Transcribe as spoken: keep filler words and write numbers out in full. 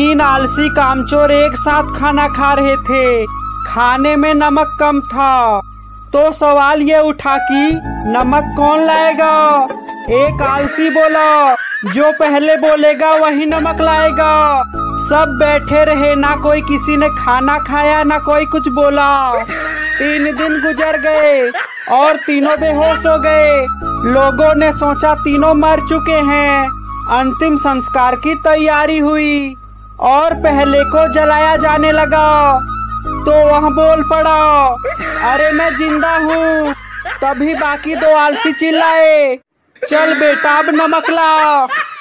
तीन आलसी कामचोर एक साथ खाना खा रहे थे। खाने में नमक कम था तो सवाल ये उठा कि नमक कौन लाएगा। एक आलसी बोला, जो पहले बोलेगा वही नमक लाएगा। सब बैठे रहे, ना कोई किसी ने खाना खाया ना कोई कुछ बोला। तीन दिन गुजर गए और तीनों बेहोश हो गए। लोगों ने सोचा तीनों मर चुके हैं। अंतिम संस्कार की तैयारी हुई और पहले को जलाया जाने लगा तो वह बोल पड़ा, अरे मैं जिंदा हूँ। तभी बाकी दो आलसी चिल्लाए, चल बेटा अब नमक ला।